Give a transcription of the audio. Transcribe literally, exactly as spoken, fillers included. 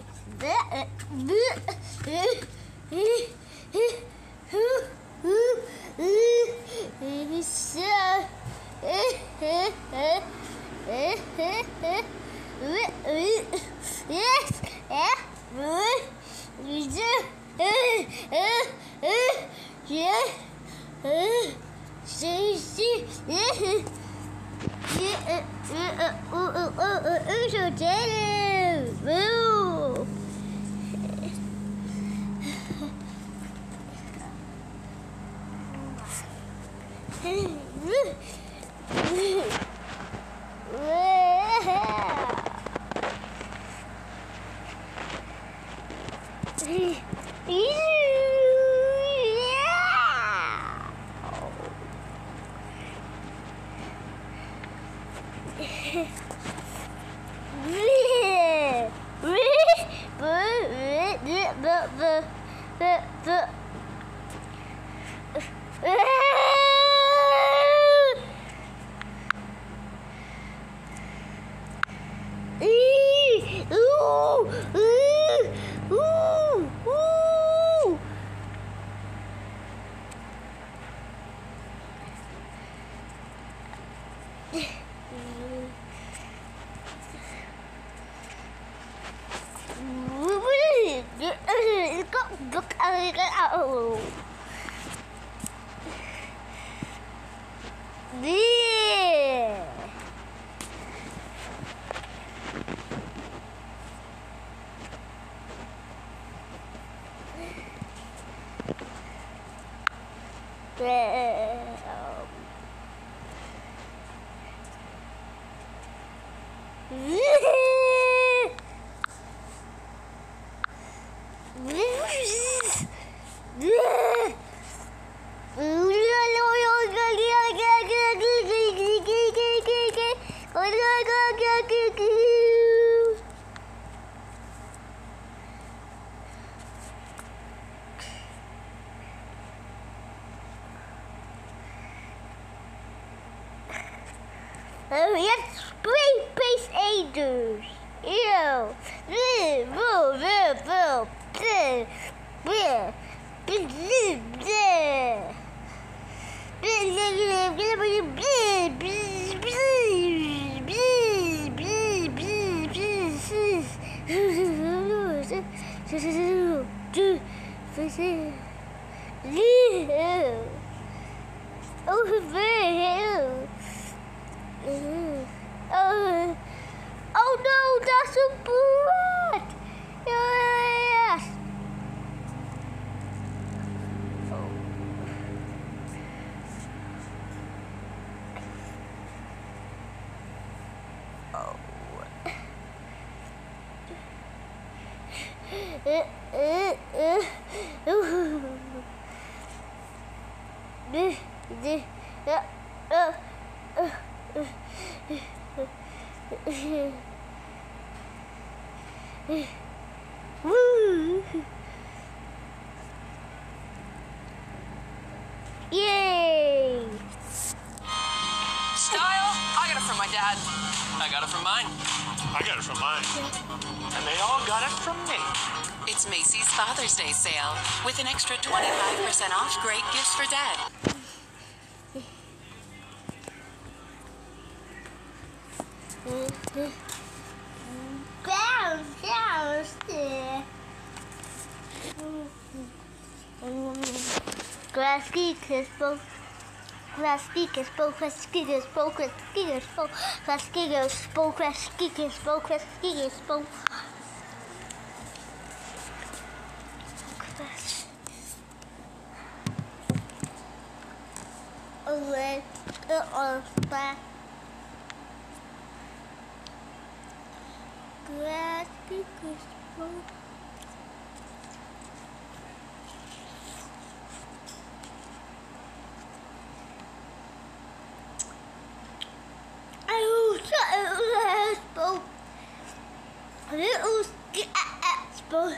Oh, yes, spray face aiders. Ew. Boo, boo, boo, boo, boo, boo, boo, Oh, oh no, that's a bullet! Yes! Oh. Oh. Woo! Yay! Style? I got it from my dad. I got it from mine. I got it from mine. And they all got it from me. It's Macy's Father's Day sale with an extra twenty-five percent off great gifts for dad. Bounce, bounce, klasky, csupo, klasky, csupo, klasky, csupo, klasky, csupo, klasky, csupo, klasky, csupo, klasky, csupo. Oh, oh, back. Klasky, csupo. Oh, csupo. Little csupo.